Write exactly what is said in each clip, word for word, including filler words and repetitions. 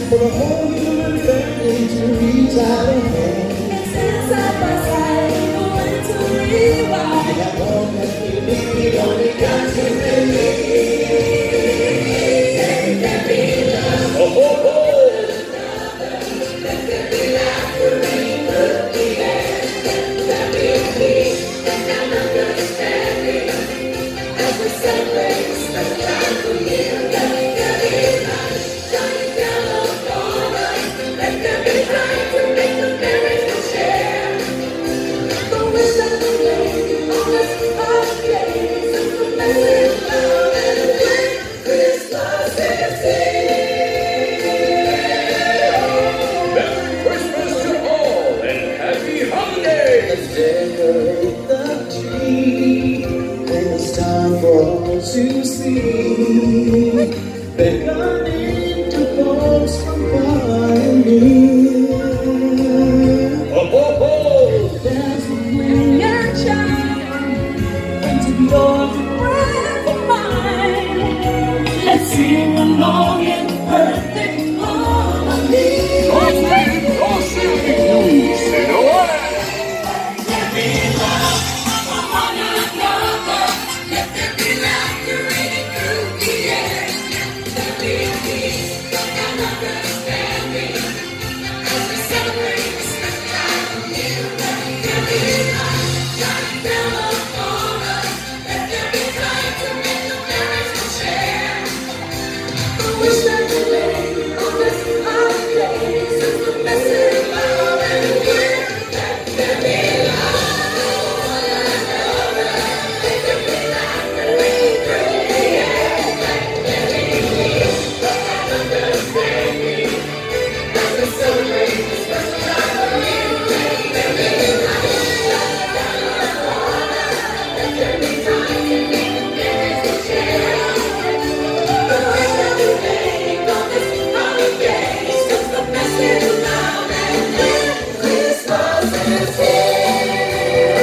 for the whole human family to reach out and hold. And stand side by side in the wintry wild. We have all that we need, we only got to believe. There can be love. Oh, oh, oh. Let there be laughter and good behavior. Let there be peace and understanding as we celebrate this special time for you. Let there be light shining down upon us. Let there be time to make the marriage we share. The wind and the rain on this hot day is the message loud and clear. Christmas is here. Merry Christmas to all and happy holidays! Let's decorate the tree, and it's time for all to see. Beckoning to folks from far and near. Ho, ho, ho! There's a ring and chime into yours and breath of mine. Let's sing along in perfect harmony. God's name, your saving news, and away! Let there be love for one another. Let there be laughter raining through the air. Let there be peace and understanding as we celebrate this special time for you. Let there be light shining down upon us. Let there be time to make the marriage we share. The wish and the rain on this hot day sends the message loud and clear. Let there be love for one another. Let there be laughter raining through the air. Let there be peace and understanding as we celebrate this special time for you. Let there be light shining down upon us. Let there be time to make the marriage we share. The wish and the rain on this holiday sends the message loud and clear. Christmas is here.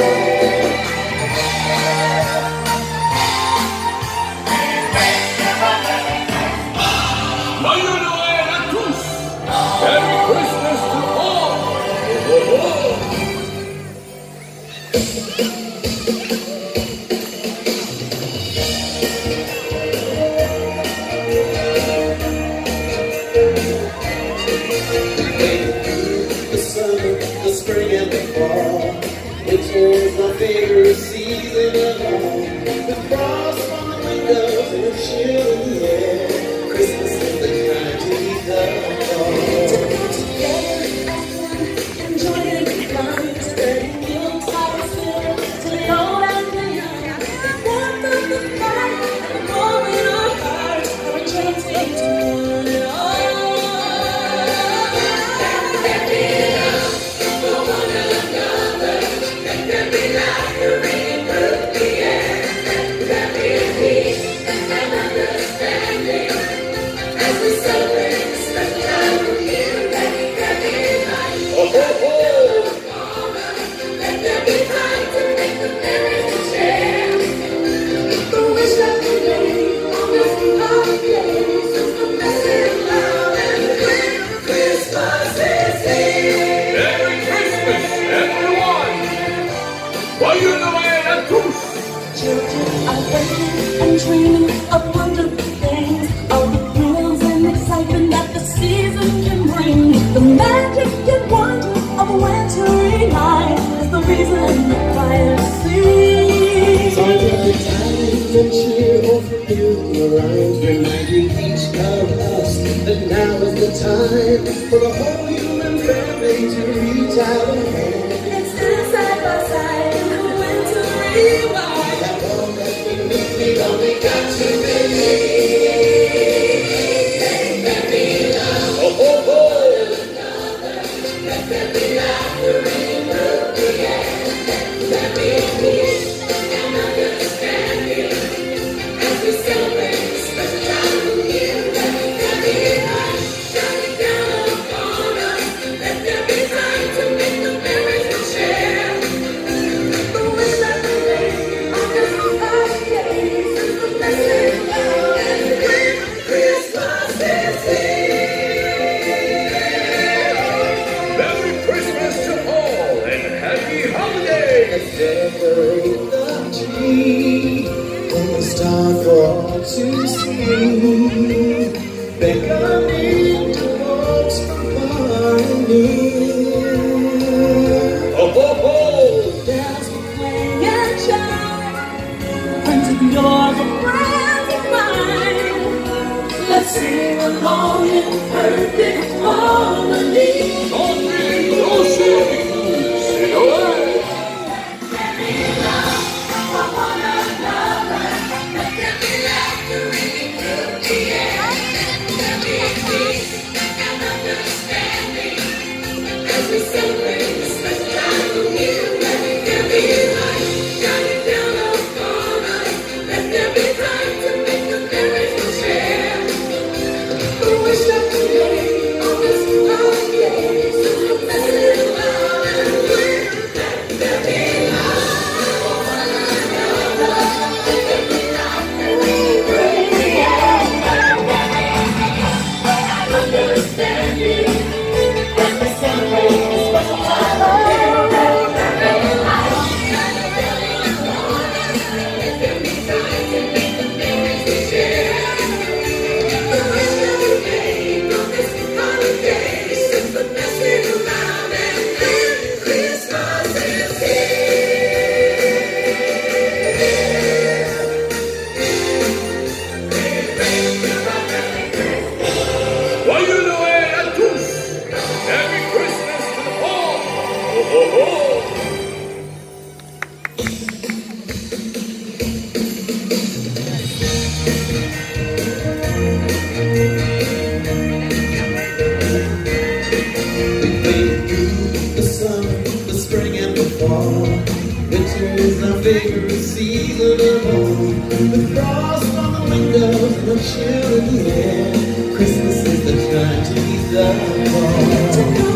Mayor Noel a tous! Merry Christmas to all! Ho, ho, ho! The summer, the spring and the fall. Winter is my favorite season of all. With frost on the windows and chill in the air. Christmas is the time to keep the fall. Together as one, enjoying the fun, spreading Yuletide spirit to the old and the young. Warmth of the fire and the warmth in our hearts, we're chanting to one and all. Let there be love for one another. Let there be laughter raining through the air. Let there be peace and understanding as we celebrate this special time for you. Let there be light. Ho, ho, ho! Let there be time to make the marriage we share. The wish that we made on this holiday sends the message loud and clear. Christmas is here. Merry Christmas, everyone! Mayor Noel a tous! Children are waiting and dreaming of wonderful things, all the thrills and excitement that the season can bring. The magic and wonder of a wintry night is the reason the choir sings. So every time and cheer over you, the rhymes reminding each of us that now is the time for the whole human family to reach out and hold. And stand side by side in the wintry wild. That all that we need, we only got to believe. Let there be love. Ho, ho, ho! Let there be laughter raining through the air. Let there be peace and understanding as we celebrate this special time for you. Let there be light shining down upon us. Let there be time to make the marriage we share. The wind and the rain on this hot day sends the message loud and clear. Christmas is here. decorate the tree, and the stars for all to see, beckoning to folks from far and near. Ho, ho, ho! Bells will clang and chime, friends of yours and friends of mine. Let's sing along in perfect harmony. Something to sing, sing away. Let there be love for one another. Let there be laughter ringing through the air. Let there be peace and understanding as we celebrate this special time of year. Let there be light shining down upon us. Let there be time to make the memories we'll share. We wish that today, on this holiday, since the message is loud and clear. Let there be love for one another. Let there be laughter ringing through the air. Let there be peace and understanding as we celebrate this special time of year. Let there be light shining down upon us. Let there be time to make the memories we share. We wish that today, on this holiday, since the message is loud and clear, Christmas is Voglio Noel a tous! Merry Christmas to all! Ho, ho, ho! We wade through the summer, the spring and the fall. Winter is our favorite season of all. With frost on the windows and a chill in the air, Christmas is the time to ease the fall.